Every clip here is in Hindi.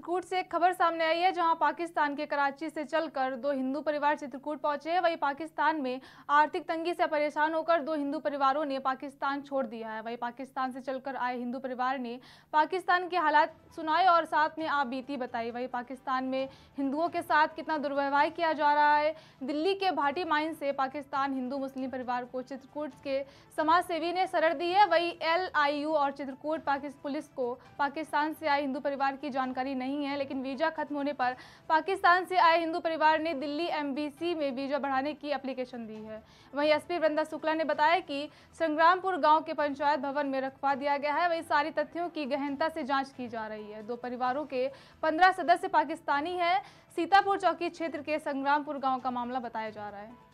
चित्रकूट से एक खबर सामने आई है, जहां पाकिस्तान के कराची से चलकर दो हिंदू परिवार चित्रकूट पहुंचे हैं। वहीं पाकिस्तान में आर्थिक तंगी से परेशान होकर दो हिंदू परिवारों ने पाकिस्तान छोड़ दिया है। वहीं पाकिस्तान से चलकर आए हिंदू परिवार ने पाकिस्तान के हालात सुनाए और साथ में आप बीती बताई। वहीं पाकिस्तान में हिंदुओं के साथ कितना दुर्व्यवहार किया जा रहा है। दिल्ली के भाटी माइन से पाकिस्तान हिंदू मुस्लिम परिवार को चित्रकूट के समाज सेवी ने शरण दी है। वहीं LIU और चित्रकूट पुलिस को पाकिस्तान से आए हिंदू परिवार की जानकारी नहीं है, लेकिन वीजा खत्म होने पर पाकिस्तान से आए हिंदू परिवार ने दिल्ली MBC में वीजा बढ़ाने की एप्लीकेशन दी है। वहीं SP वृंदा शुक्ला ने बताया कि संग्रामपुर गांव के पंचायत भवन में रखवा दिया गया है। वहीं सारी तथ्यों की गहनता से जांच की जा रही है। दो परिवारों के 15 सदस्य पाकिस्तानी हैं। सीतापुर चौकी क्षेत्र के संग्रामपुर गाँव का मामला बताया जा रहा है।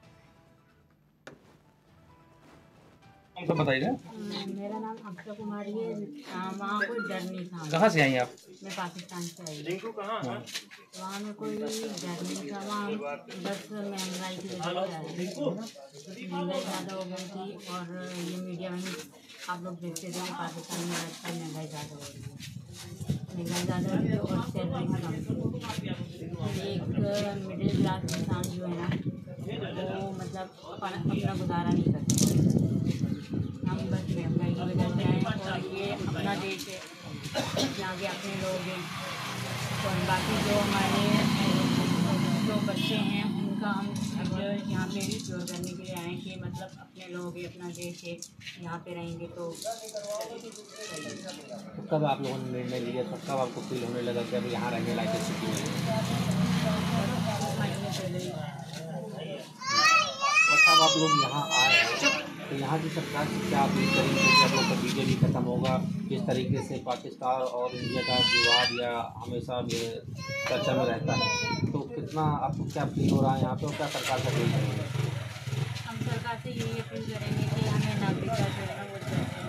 तो बताइए। मेरा नाम अक्षय कुमारी है। वहाँ कोई डर नहीं था। कहाँ से आई आप? मैं पाकिस्तान से आई। वहाँ में कोई डर नहीं था। वहाँ बस महंगाई की वजह से महंगाई ज़्यादा हो गई थी और ये मीडिया में आप लोग देखते थे कि पाकिस्तान में आजकल महंगाई ज़्यादा हो रही है। महंगाई ज़्यादा हो रही है और सैलरी कम थी। एक मिडिल क्लास इंसान जो है ना वो मतलब अपना गुजारा नहीं करते। हम बस महंगाई की वजह से आए और ये अपना देश है, यहाँ के अपने लोग हैं और बाकी जो हमारे जो बच्चे हैं उनका हम यहाँ पे रिश्योर करने के लिए आए कि मतलब अपने लोग हैं, अपना देश है, यहाँ पे रहेंगे तो कब आप लोगों ने निर्णय लिया था? कब आपको फील होने लगा कि अब यहाँ रहने लायक स्थिति में? और अब आप लोग यहाँ आए तो यहाँ की सरकार से क्या अपील करेंगे कि आप लोग का वीजा भी खत्म होगा? किस तरीके से पाकिस्तान और इंडिया का विवाद या हमेशा चर्चा में रहता है, तो कितना आपको क्या फील हो रहा है यहाँ पे और क्या सरकार का फील करेंगे? हम सरकार से यही अपील करेंगे कि हमें नागरिकता जो है वो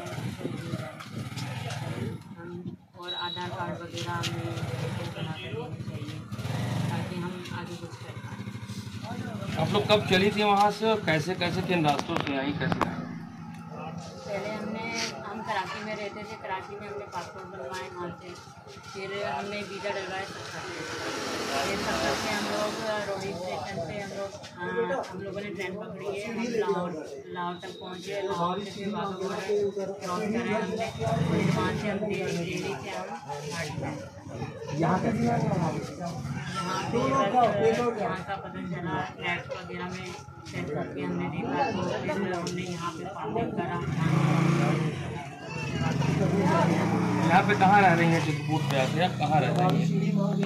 हम और आधार कार्ड वगैरह हमें बना कर देनी चाहिए ताकि हम आगे कुछ कर पाएँ। आप लोग कब चली थी वहाँ से और कैसे कैसे किन रास्तों से आई? कैसे पहले हम कराची में रहते थे। कराची में हमने पासपोर्ट बनवाए वहाँ से, फिर हमने वीज़ा डलवाए फिर सफर से हम लोग रोडी स्टेशन से हम लोगों ने ट्रेन पकड़ी है। हम लाहौर तक पहुँचे। लाहौर से फिर वापस क्रॉस करा हमने, फिर वहाँ से हम दिल्ली से हम यहाँ कैसे आए? यहाँ का पता चला टैक्स वगैरह में चेक करके हमने देखा तो फिर हमने यहाँ पे फार्मिंग करा। यहाँ पे कहाँ रह रही हैं? चित्रकूट पे आते हैं, कहाँ रह रही हैं?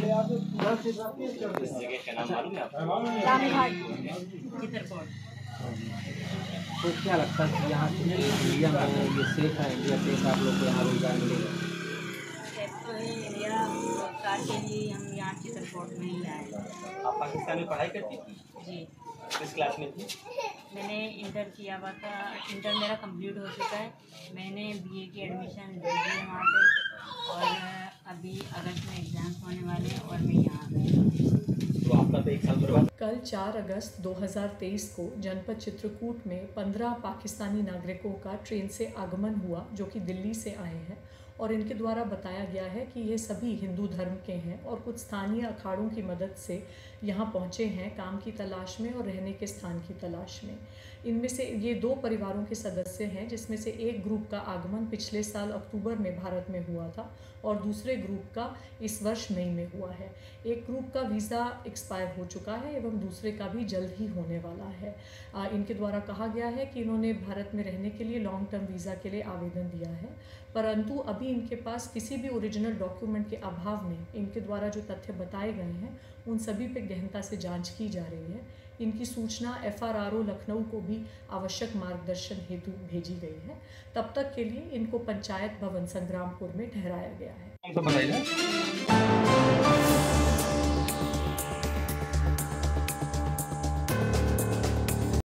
चित्रकूट। तो क्या लगता है कि यहाँ इंडिया में ये सेफ है? इंडिया सेफ है? आप लोग को यहाँ रोजगार मिलेगा? तो इंडिया रोजगार के लिए हम यहाँ चित्रकूट में ही आए। आप पाकिस्तान में पढ़ाई करती थी? जी। किस क्लास में थी? मैंने इंटर किया हुआ था। इंटर मेरा कंप्लीट हो चुका है। मैंने BA की एडमिशन ले ली है वहाँ पे और अभी अगस्त में एग्ज़ाम्स होने वाले हैं और मैं यहाँ पे। तो आपका तो 1 साल बर्बाद। कल 4 अगस्त 2023 को जनपद चित्रकूट में 15 पाकिस्तानी नागरिकों का ट्रेन से आगमन हुआ, जो कि दिल्ली से आए हैं और इनके द्वारा बताया गया है कि ये सभी हिंदू धर्म के हैं और कुछ स्थानीय अखाड़ों की मदद से यहाँ पहुँचे हैं काम की तलाश में और रहने के स्थान की तलाश में। इनमें से ये 2 परिवारों के सदस्य हैं, जिसमें से एक ग्रुप का आगमन पिछले साल अक्टूबर में भारत में हुआ था और दूसरे ग्रुप का इस वर्ष मई में हुआ है। एक ग्रुप का वीज़ा एक्सपायर हो चुका है एवं दूसरे का भी जल्द ही होने वाला है। इनके द्वारा कहा गया है कि इन्होंने भारत में रहने के लिए लॉन्ग टर्म वीज़ा के लिए आवेदन दिया है, परंतु अभी इनके पास किसी भी ओरिजिनल डॉक्यूमेंट के अभाव में इनके द्वारा जो तथ्य बताए गए हैं उन सभी पे गहनता से जांच की जा रही है। इनकी सूचना FRRO लखनऊ को भी आवश्यक मार्गदर्शन हेतु भेजी गई है। तब तक के लिए इनको पंचायत भवन संग्रामपुर में ठहराया गया है।